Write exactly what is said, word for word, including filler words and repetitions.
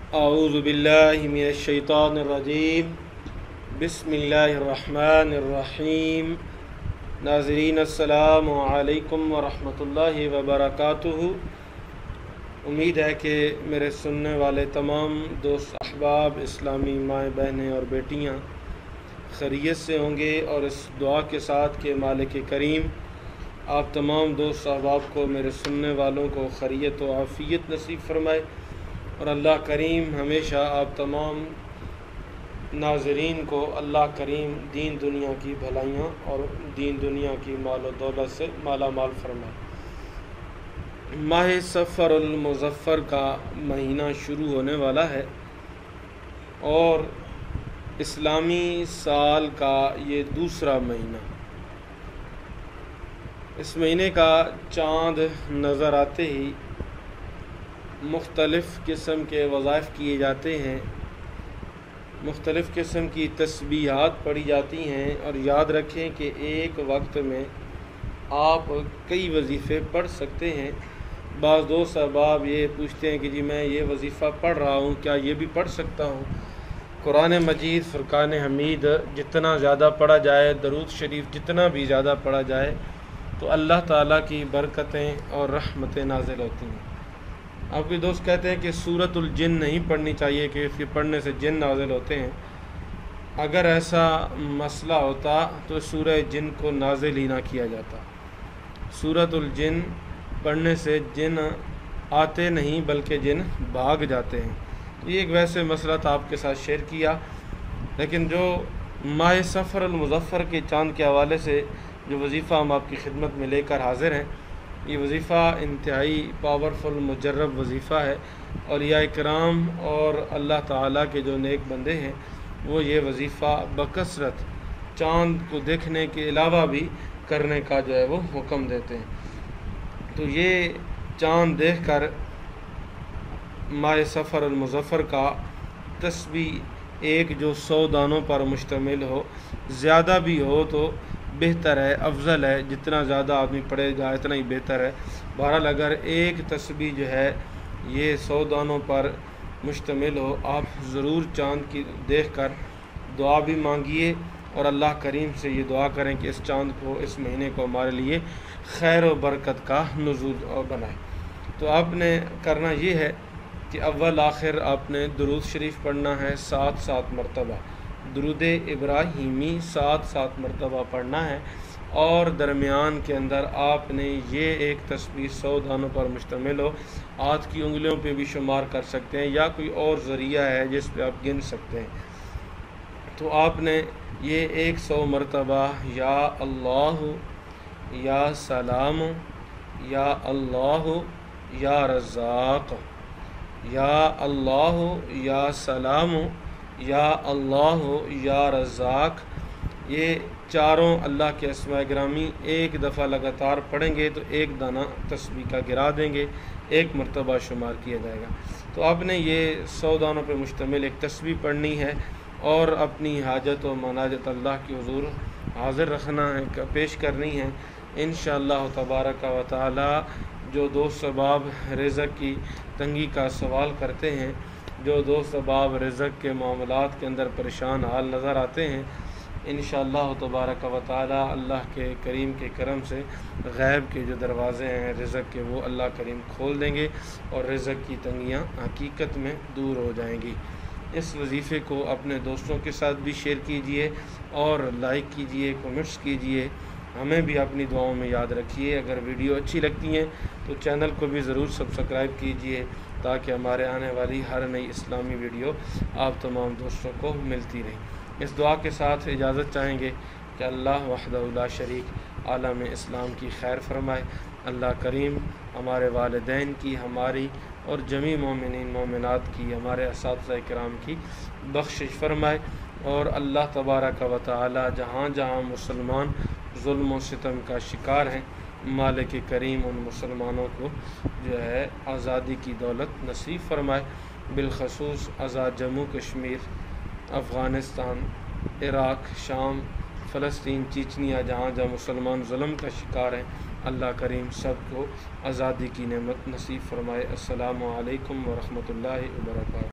اعوذ باللہ من الشیطان الرجیم بسم اللہ الرحمن الرحیم۔ ناظرین السلام علیکم ورحمۃ اللہ وبرکاتہ۔ امید ہے کہ میرے سننے والے تمام دوست احباب، اسلامی مائیں بہنیں اور بیٹیاں خیریت سے ہوں گے، اور اس دعا کے ساتھ کہ مالک کریم آپ تمام دوست احباب کو، میرے سننے والوں کو خیریت و عافیت نصیب فرمائے، اور اللہ کریم ہمیشہ آپ تمام ناظرین کو اللہ کریم دین دنیا کی بھلائیاں اور دین دنیا کی مال و دولت سے مالا مال فرمائے۔ ماہ سفر المظفر کا مہینہ شروع ہونے والا ہے، اور اسلامی سال کا یہ دوسرا مہینہ۔ اس مہینے کا چاند نظر آتے ہی مختلف قسم کے وظائف کیے جاتے ہیں، مختلف قسم کی تسبیحات پڑھی جاتی ہیں، اور یاد رکھیں کہ ایک وقت میں آپ کئی وظیفے پڑھ سکتے ہیں۔ بعض دوست احباب یہ پوچھتے ہیں کہ جی میں یہ وظیفہ پڑھ رہا ہوں، کیا یہ بھی پڑھ سکتا ہوں؟ قرآن مجید فرقان حمید جتنا زیادہ پڑھا جائے، درود شریف جتنا بھی زیادہ پڑھا جائے، تو اللہ تعالیٰ کی برکتیں اور رحمتیں نازل ہوتی ہیں۔ آپ کے دوست کہتے ہیں کہ سورۃ الجن نہیں پڑھنی چاہیے کہ اس کے پڑھنے سے جن نازل ہوتے ہیں۔ اگر ایسا مسئلہ ہوتا تو سورہ جن کو نازل ہی نہ کیا جاتا۔ سورۃ الجن پڑھنے سے جن آتے نہیں بلکہ جن بھاگ جاتے ہیں۔ یہ ایک ویسے مسئلہ تھا آپ کے ساتھ شیئر کیا، لیکن جو ماہ سفر المظفر کے چاند کے حوالے سے جو وظیفہ ہم آپ کی خدمت میں لے کر حاضر ہیں، یہ وظیفہ انتہائی پاورفل مجرب وظیفہ ہے، اور یا اکرام اور اللہ تعالیٰ کے جو نیک بندے ہیں وہ یہ وظیفہ بکثرت چاند کو دیکھنے کے علاوہ بھی کرنے کا جو ہے وہ حکم دیتے ہیں۔ تو یہ چاند دیکھ کر ماہ سفر المظفر کا تسبیح ایک جو سو دانوں پر مشتمل ہو، زیادہ بھی ہو تو بہتر ہے، افضل ہے، جتنا زیادہ آدمی پڑھے گا اتنا ہی بہتر ہے۔ بہرحال اگر ایک تسبیح جو ہے یہ سو دانوں پر مشتمل ہو، آپ ضرور چاند کی دیکھ کر دعا بھی مانگیے، اور اللہ کریم سے یہ دعا کریں کہ اس چاند کو، اس مہینے کو ہمارے لیے خیر و برکت کا نزول بنائے۔ تو آپ نے کرنا یہ ہے کہ اول آخر آپ نے درود شریف پڑھنا ہے سات سات مرتبہ، درود ابراہیمی سات سات مرتبہ پڑھنا ہے، اور درمیان کے اندر آپ نے یہ ایک تسبیح سو دانوں پر مشتمل ہو، ہاتھ کی انگلیوں پہ بھی شمار کر سکتے ہیں، یا کوئی اور ذریعہ ہے جس پہ آپ گن سکتے ہیں، تو آپ نے یہ ایک سو مرتبہ یا اللہ یا سلام یا اللہ یا رزاق، یا اللہ یا سلام یا اللہ یا رزاق، یہ چاروں اللہ کے اسماء گرامی ایک دفعہ لگاتار پڑھیں گے تو ایک دانہ تسبیح کا گرا دیں گے، ایک مرتبہ شمار کیا جائے گا۔ تو آپ نے یہ سو دانوں پہ مشتمل ایک تسبیح پڑھنی ہے، اور اپنی حاجت و مناجت اللہ کی حضور حاضر رکھنا ہے، پیش کرنی ہے۔ انشاءاللہ تبارک و تعالی جو دوست احباب رزق کی تنگی کا سوال کرتے ہیں، جو دوست احباب رزق کے معاملات کے اندر پریشان حال نظر آتے ہیں، انشاءاللہ تبارک و تعالی اللہ کے کریم کے کرم سے غیب کے جو دروازے ہیں رزق کے، وہ اللہ کریم کھول دیں گے، اور رزق کی تنگیاں حقیقت میں دور ہو جائیں گی۔ اس وظیفے کو اپنے دوستوں کے ساتھ بھی شیئر کیجئے، اور لائک کیجئے، کمنٹس کیجئے، ہمیں بھی اپنی دعاؤں میں یاد رکھیے۔ اگر ویڈیو اچھی لگتی ہیں تو چینل کو بھی ضرور سبسکرائب کیجئے، تاکہ ہمارے آنے والی ہر نئی اسلامی ویڈیو آپ تمام دوستوں کو ملتی رہے۔ اس دعا کے ساتھ اجازت چاہیں گے کہ اللہ وحدہ لا شریک عالم اسلام کی خیر فرمائے، اللہ کریم ہمارے والدین کی، ہماری اور جمیع مومنین مومنات کی، ہمارے اساتذہ کرام کی بخشش فرمائے، اور اللہ تبارک و تعالی جہاں جہاں مسلمان ظلم و ستم کا شکار ہیں، مالک کریم ان مسلمانوں کو جو ہے آزادی کی دولت نصیب فرمائے، بالخصوص آزاد جموں کشمیر، افغانستان، عراق، شام، فلسطین، چچنیا، جہاں جہاں مسلمان ظلم کا شکار ہیں، اللہ کریم سب کو آزادی کی نعمت نصیب فرمائے۔ السلام علیکم ورحمۃ اللہ وبرکاتہ۔